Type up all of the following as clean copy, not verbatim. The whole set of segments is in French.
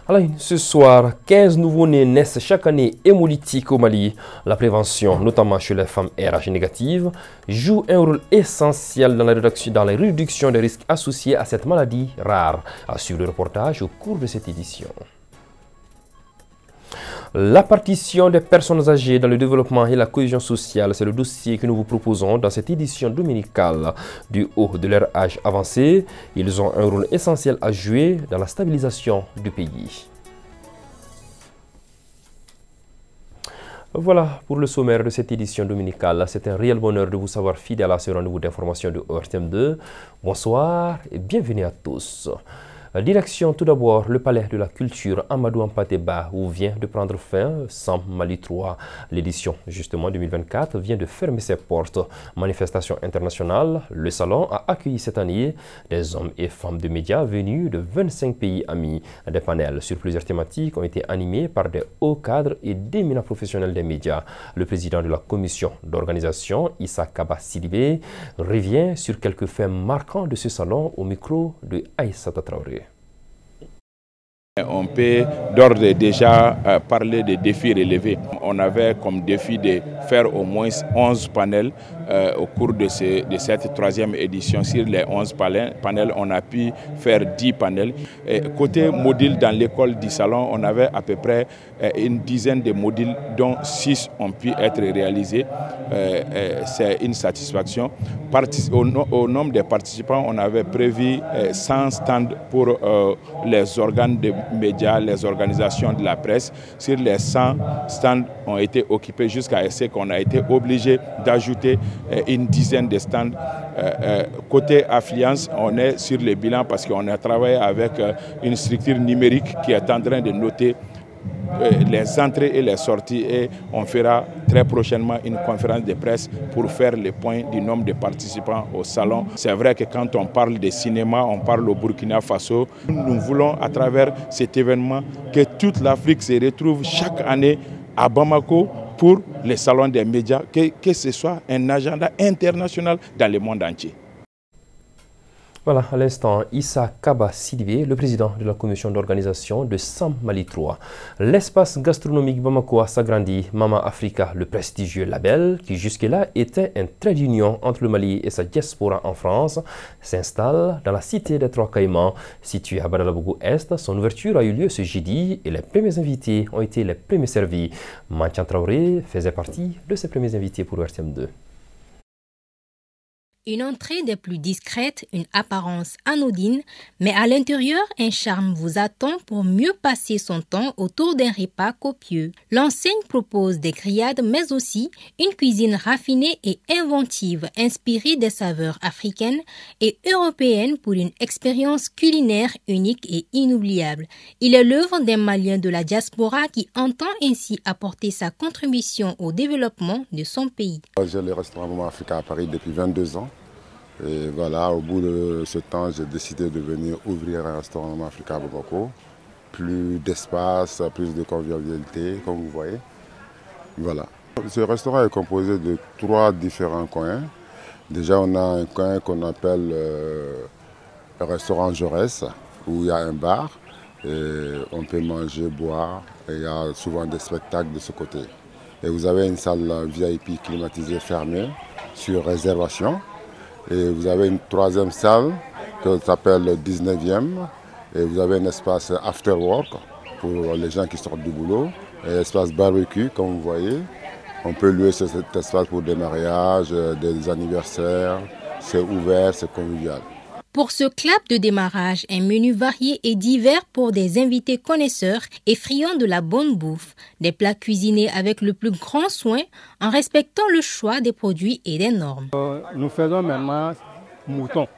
Alors, ce soir, 15 nouveaux-nés naissent chaque année hémolytiques au Mali. La prévention, notamment chez les femmes RH négatives, joue un rôle essentiel dans la réduction des risques associés à cette maladie rare. À suivre le reportage au cours de cette édition. La partition des personnes âgées dans le développement et la cohésion sociale, c'est le dossier que nous vous proposons dans cette édition dominicale. Du haut de leur âge avancé, ils ont un rôle essentiel à jouer dans la stabilisation du pays. Voilà pour le sommaire de cette édition dominicale. C'est un réel bonheur de vous savoir fidèle à ce rendez-vous d'information de ORTM2. Bonsoir et bienvenue à tous. Direction tout d'abord le palais de la culture Amadou Hampâté Bâ où vient de prendre fin Sam Mali 3. L'édition justement 2024 vient de fermer ses portes. Manifestation internationale, le salon a accueilli cette année des hommes et femmes de médias venus de 25 pays amis. Des panels sur plusieurs thématiques ont été animés par des hauts cadres et d'éminents professionnels des médias. Le président de la commission d'organisation, Issa Kaba Sidibé, revient sur quelques faits marquants de ce salon au micro de Aïssata Traoré. On peut d'ores et déjà parler des défis relevés. On avait comme défi de faire au moins 11 panels au cours de cette troisième édition. Sur les 11 panels, on a pu faire 10 panels. Et côté module dans l'école du salon, on avait à peu près une dizaine de modules dont 6 ont pu être réalisés. C'est une satisfaction. Au nombre des participants, on avait prévu 100 stands pour les organes de médias, les organisations de la presse. Sur les 100 stands ont été occupés jusqu'à ce qu'on a été obligé d'ajouter une dizaine de stands. Côté affluence, on est sur le bilan parce qu'on a travaillé avec une structure numérique qui est en train de noter les entrées et les sorties et on fera très prochainement une conférence de presse pour faire le point du nombre de participants au salon. C'est vrai que quand on parle de cinéma, on parle au Burkina Faso. Nous voulons à travers cet événement que toute l'Afrique se retrouve chaque année à Bamako pour les salons des médias, que ce soit un agenda international dans le monde entier. Voilà, à l'instant, Issa Kaba Sidibé, le président de la commission d'organisation de Sam Mali 3. L'espace gastronomique Bamako s'agrandit. Mama Africa, le prestigieux label, qui jusque-là était un trait d'union entre le Mali et sa diaspora en France, s'installe dans la cité des Trois Caïmans, située à Badalabougou Est. Son ouverture a eu lieu ce jeudi et les premiers invités ont été les premiers servis. Mantian Traoré faisait partie de ces premiers invités pour RTM2. Une entrée des plus discrètes, une apparence anodine, mais à l'intérieur, un charme vous attend pour mieux passer son temps autour d'un repas copieux. L'enseigne propose des grillades, mais aussi une cuisine raffinée et inventive, inspirée des saveurs africaines et européennes pour une expérience culinaire unique et inoubliable. Il est l'œuvre d'un Malien de la diaspora qui entend ainsi apporter sa contribution au développement de son pays. J'ai le restaurant Mama Africa à Paris depuis 22 ans. Et voilà, au bout de ce temps, j'ai décidé de venir ouvrir un restaurant Mama Africa à Bamako. Plus d'espace, plus de convivialité, comme vous voyez. Voilà. Ce restaurant est composé de 3 différents coins. Déjà, on a un coin qu'on appelle le restaurant Jaurès, où il y a un bar. Et on peut manger, boire. Et il y a souvent des spectacles de ce côté. Et vous avez une salle VIP climatisée fermée sur réservation. Et vous avez une 3e salle qui s'appelle le 19e. Et vous avez un espace after work pour les gens qui sortent du boulot. Et un espace barbecue, comme vous voyez. On peut louer cet espace pour des mariages, des anniversaires. C'est ouvert, c'est convivial. Pour ce clap de démarrage, un menu varié et divers pour des invités connaisseurs et friands de la bonne bouffe. Des plats cuisinés avec le plus grand soin en respectant le choix des produits et des normes. Nous faisons maintenant mouton.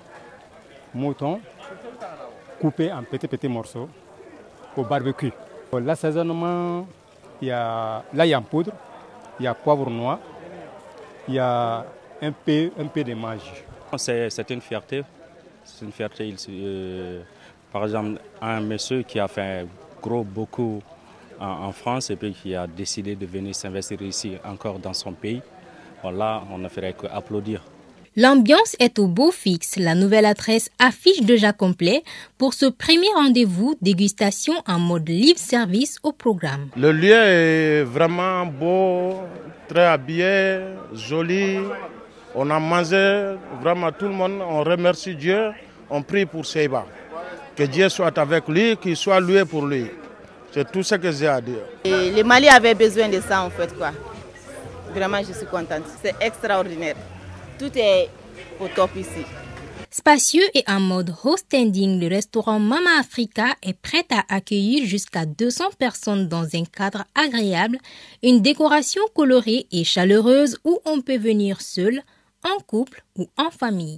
Mouton coupé en petits morceaux au barbecue. L'assaisonnement, il y a l'ail en poudre, il y a poivre noir, il y a un peu de magie. C'est une fierté. C'est une fierté. Par exemple, un monsieur qui a fait beaucoup en France et puis qui a décidé de venir s'investir ici encore dans son pays. Voilà, on ne ferait qu'applaudir. L'ambiance est au beau fixe. La nouvelle adresse affiche déjà complet pour ce premier rendez-vous dégustation en mode libre service au programme. Le lieu est vraiment beau, très habillé, joli. On a mangé, vraiment tout le monde, on remercie Dieu, on prie pour Seiba. Que Dieu soit avec lui, qu'il soit loué pour lui. C'est tout ce que j'ai à dire. Et le Mali avait besoin de ça en fait quoi. Vraiment je suis contente, c'est extraordinaire. Tout est au top ici. Spacieux et en mode host-standing, le restaurant Mama Africa est prêt à accueillir jusqu'à 200 personnes dans un cadre agréable, une décoration colorée et chaleureuse où on peut venir seul, en couple ou en famille.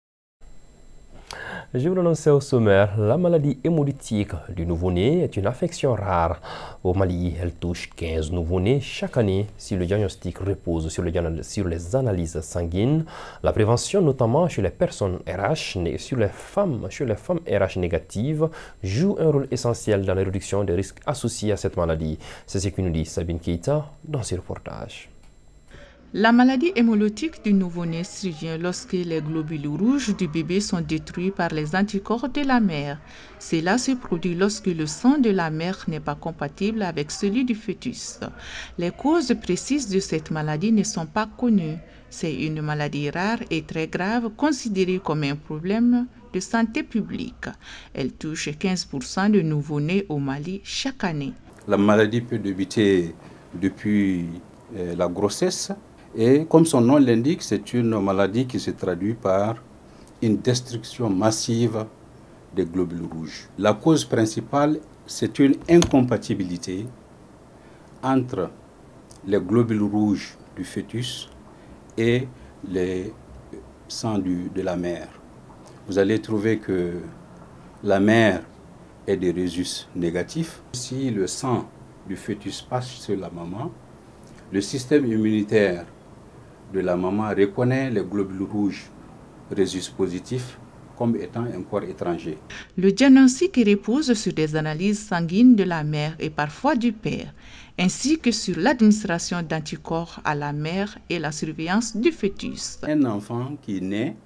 Je vous l'annonçais au sommaire, la maladie hémolytique du nouveau-né est une affection rare. Au Mali, elle touche 15 nouveau-nés chaque année. Si le diagnostic repose sur les analyses sanguines, la prévention, notamment chez les personnes RH, chez les femmes RH négatives, joue un rôle essentiel dans la réduction des risques associés à cette maladie. C'est ce que nous dit Sabine Keita dans ce reportage. La maladie hémolytique du nouveau-né survient lorsque les globules rouges du bébé sont détruits par les anticorps de la mère. Cela se produit lorsque le sang de la mère n'est pas compatible avec celui du fœtus. Les causes précises de cette maladie ne sont pas connues. C'est une maladie rare et très grave, considérée comme un problème de santé publique. Elle touche 15% de nouveau-nés au Mali chaque année. La maladie peut débuter depuis la grossesse. Et comme son nom l'indique, c'est une maladie qui se traduit par une destruction massive des globules rouges. La cause principale, c'est une incompatibilité entre les globules rouges du fœtus et les sangs de la mère. Vous allez trouver que la mère est des rhésus négatifs. Si le sang du fœtus passe sur la maman, le système immunitaire de la maman reconnaît les globules rouges rhésus positifs comme étant un corps étranger. Le diagnostic repose sur des analyses sanguines de la mère et parfois du père, ainsi que sur l'administration d'anticorps à la mère et la surveillance du fœtus. Un enfant qui naît,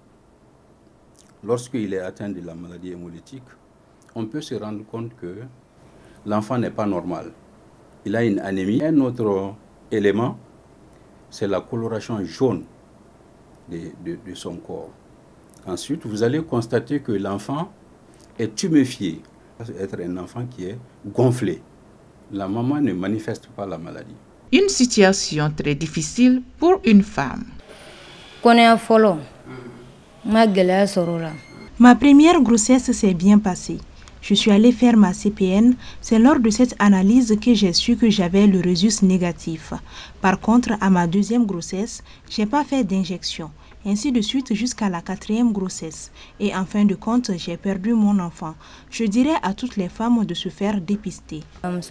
lorsqu'il est atteint de la maladie hémolytique, on peut se rendre compte que l'enfant n'est pas normal. Il a une anémie. Un autre élément, c'est la coloration jaune de son corps. Ensuite, vous allez constater que l'enfant est tuméfié. Être un enfant qui est gonflé. La maman ne manifeste pas la maladie. Une situation très difficile pour une femme. Ma première grossesse s'est bien passée. Je suis allée faire ma CPN. C'est lors de cette analyse que j'ai su que j'avais le rhésus négatif. Par contre, à ma deuxième grossesse, je n'ai pas fait d'injection. Ainsi de suite jusqu'à la 4e grossesse. Et en fin de compte, j'ai perdu mon enfant. Je dirais à toutes les femmes de se faire dépister.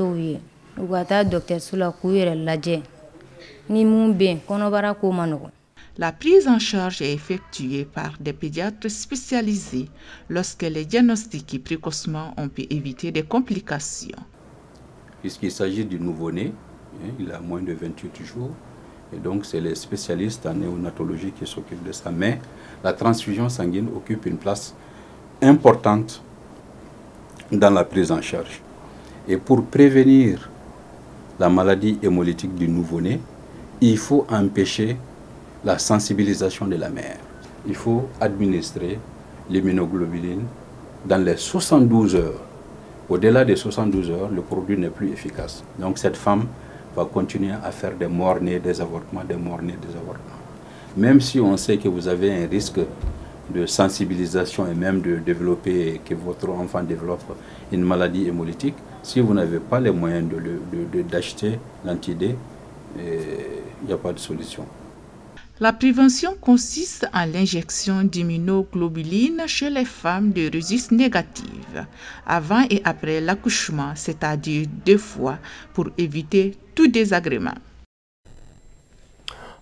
La prise en charge est effectuée par des pédiatres spécialisés. Lorsque les diagnostiqués précocement, on peut éviter des complications. Puisqu'il s'agit du nouveau-né, il a moins de 28 jours, et donc c'est les spécialistes en néonatologie qui s'occupent de ça. Mais la transfusion sanguine occupe une place importante dans la prise en charge. Et pour prévenir la maladie hémolytique du nouveau-né, il faut empêcher la sensibilisation de la mère. Il faut administrer l'immunoglobuline dans les 72 heures. Au-delà des 72 heures, le produit n'est plus efficace. Donc cette femme va continuer à faire des morts-nés, des avortements, des morts-nés, des avortements. Même si on sait que vous avez un risque de sensibilisation et même de développer, que votre enfant développe une maladie hémolytique, si vous n'avez pas les moyens d'acheter l'anti-D, il n'y a pas de solution. La prévention consiste en l'injection d'immunoglobulines chez les femmes de rhésus négatives, avant et après l'accouchement, c'est-à-dire 2 fois, pour éviter tout désagrément.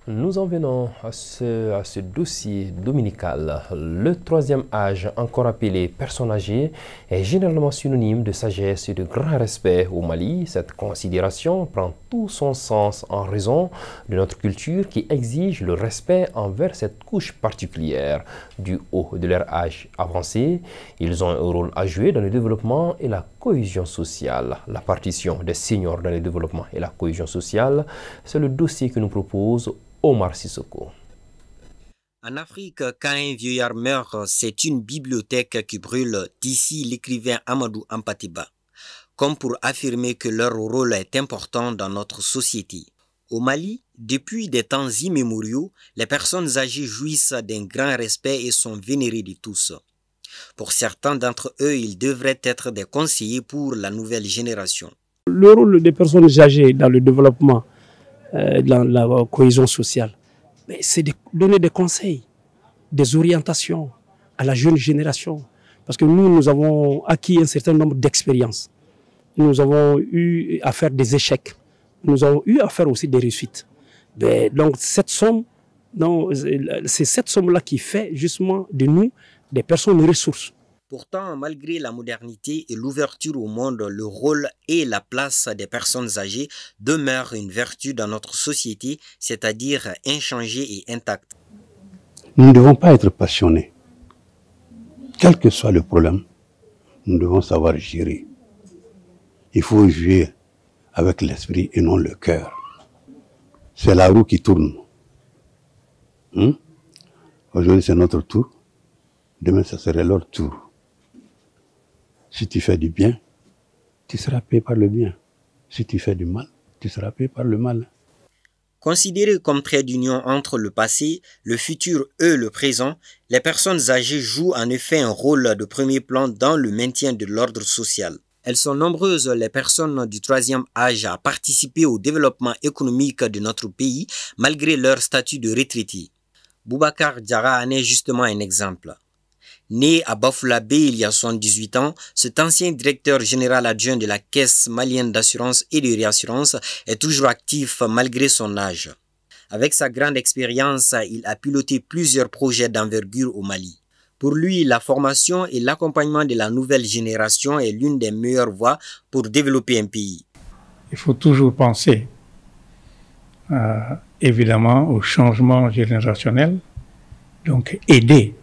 Nous en venons à ce dossier dominical. Le troisième âge, encore appelé personne âgée, est généralement synonyme de sagesse et de grand respect au Mali. Cette considération prend tout son sens en raison de notre culture qui exige le respect envers cette couche particulière. Du haut de leur âge avancé, ils ont un rôle à jouer dans le développement et la cohésion sociale. La partition des seniors dans le développement et la cohésion sociale, c'est le dossier que nous propose Omar Sissoko. En Afrique, quand un vieillard meurt, c'est une bibliothèque qui brûle, d'ici l'écrivain Amadou Hampâté-Bâ, comme pour affirmer que leur rôle est important dans notre société. Au Mali, depuis des temps immémoriaux, les personnes âgées jouissent d'un grand respect et sont vénérées de tous. Pour certains d'entre eux, ils devraient être des conseillers pour la nouvelle génération. Le rôle des personnes âgées dans le développement, dans la cohésion sociale, c'est de donner des conseils, des orientations à la jeune génération. Parce que nous avons acquis un certain nombre d'expériences. Nous avons eu à faire des échecs. Nous avons eu à faire aussi des réussites. Donc cette somme, c'est cette somme-là qui fait justement de nous des personnes ressources. Pourtant, malgré la modernité et l'ouverture au monde, le rôle et la place des personnes âgées demeurent une vertu dans notre société, c'est-à-dire inchangée et intacte. Nous ne devons pas être passionnés. Quel que soit le problème, nous devons savoir gérer. Il faut jouer avec l'esprit et non le cœur. C'est la roue qui tourne. Aujourd'hui, c'est notre tour. Demain, ce serait leur tour. Si tu fais du bien, tu seras payé par le bien. Si tu fais du mal, tu seras payé par le mal. Considérées comme trait d'union entre le passé, le futur et le présent, les personnes âgées jouent en effet un rôle de premier plan dans le maintien de l'ordre social. Elles sont nombreuses, les personnes du troisième âge, à participer au développement économique de notre pays, malgré leur statut de retraité. Boubacar Diarra en est justement un exemple. Né à Bafoullabé il y a 78 ans, cet ancien directeur général adjoint de la Caisse malienne d'assurance et de réassurance est toujours actif malgré son âge. Avec sa grande expérience, il a piloté plusieurs projets d'envergure au Mali. Pour lui, la formation et l'accompagnement de la nouvelle génération est l'une des meilleures voies pour développer un pays. Il faut toujours penser évidemment au changement générationnel, donc aider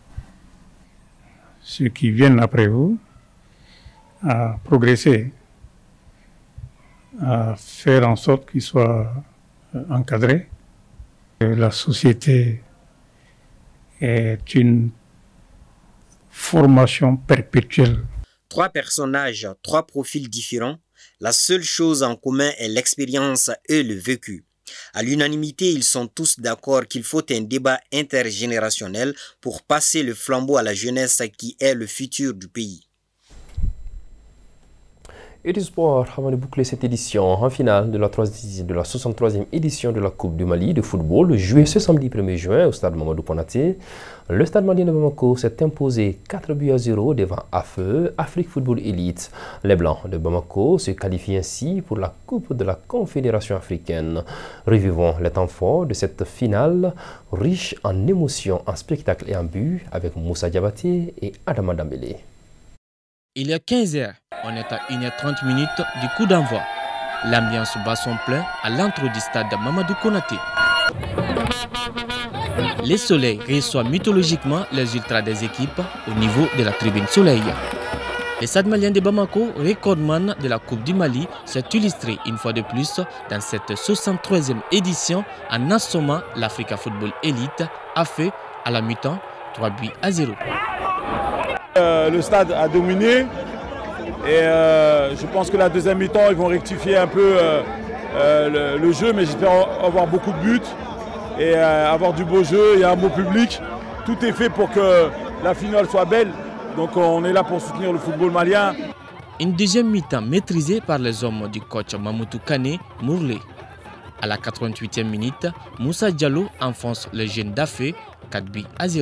ceux qui viennent après vous à progresser, à faire en sorte qu'ils soient encadrés. La société est une formation perpétuelle. 3 personnages, 3 profils différents. La seule chose en commun est l'expérience et le vécu. À l'unanimité, ils sont tous d'accord qu'il faut un débat intergénérationnel pour passer le flambeau à la jeunesse qui est le futur du pays. Et du sport, avant de boucler cette édition en finale de la 63e édition de la Coupe du Mali de football, jouée ce samedi 1er juin au stade Mamadou Konaté, le stade malien de Bamako s'est imposé 4-0 devant AFE, Afrique Football Elite. Les Blancs de Bamako se qualifient ainsi pour la Coupe de la Confédération africaine. Revivons les temps forts de cette finale, riche en émotions, en spectacles et en buts, avec Moussa Diabaté et Adama Dambélé. Il y a 15 heures, on est à 1h30 du coup d'envoi. L'ambiance bat son plein à l'entrée du stade Mamadou Konaté. Les Soleils reçoivent mythologiquement les ultras des équipes au niveau de la tribune Soleil. Le stade malien de Bamako, recordman de la Coupe du Mali, s'est illustré une fois de plus dans cette 63e édition en assommant l'Africa Football Elite, AFE à la mi-temps 3-0. Le stade a dominé et je pense que la deuxième mi-temps ils vont rectifier un peu le jeu, mais j'espère avoir beaucoup de buts et avoir du beau jeu et un beau public. Tout est fait pour que la finale soit belle, donc on est là pour soutenir le football malien. Une deuxième mi-temps maîtrisée par les hommes du coach Mamoutou Kane Mourlé. À la 88e minute, Moussa Diallo enfonce le jeune d'Afé 4-0.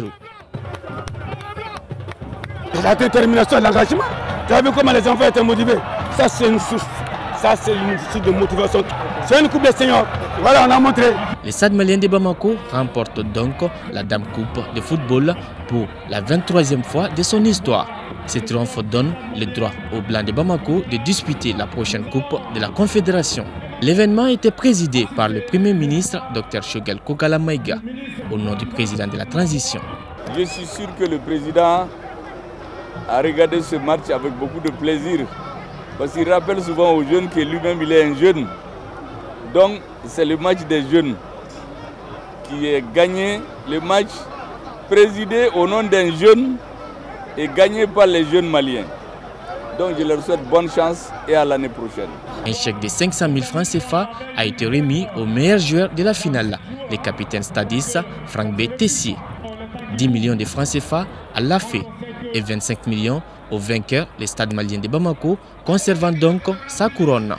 La détermination et l'engagement. Tu as vu comment les enfants étaient motivés. Ça, c'est une source. Ça, c'est une source de motivation. C'est une coupe des seniors. Voilà, on a montré. Le Stade malien de Bamako remporte donc la Dame Coupe de football pour la 23e fois de son histoire. Ce triomphe donne le droit aux Blancs de Bamako de disputer la prochaine Coupe de la Confédération. L'événement était présidé par le Premier ministre Dr Choguel Kokala Maïga, au nom du président de la transition. Je suis sûr que le président a regardé ce match avec beaucoup de plaisir, parce qu'il rappelle souvent aux jeunes que lui-même il est un jeune. Donc c'est le match des jeunes qui est gagné, le match présidé au nom d'un jeune et gagné par les jeunes maliens. Donc je leur souhaite bonne chance et à l'année prochaine. Un chèque de 500 000 francs CFA a été remis au meilleur joueur de la finale, le capitaine stadis Franck B. Tessier. 10 millions de francs CFA à l'AFE et 25 millions au vainqueur, le Stade malien de Bamako, conservant donc sa couronne.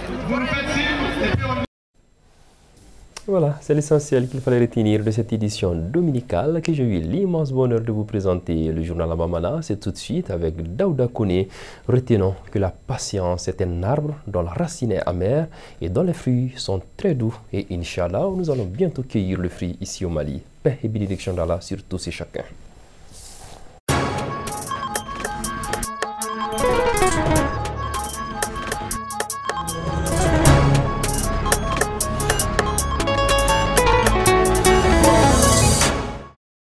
Voilà, c'est l'essentiel qu'il fallait retenir de cette édition dominicale que j'ai eu l'immense bonheur de vous présenter. Le journal Abamana, c'est tout de suite avec Daouda Kone. Retenons que la patience est un arbre dont la racine est amère et dont les fruits sont très doux. Et Inch'Allah, nous allons bientôt cueillir le fruit ici au Mali. Paix et bénédiction d'Allah sur tous et chacun.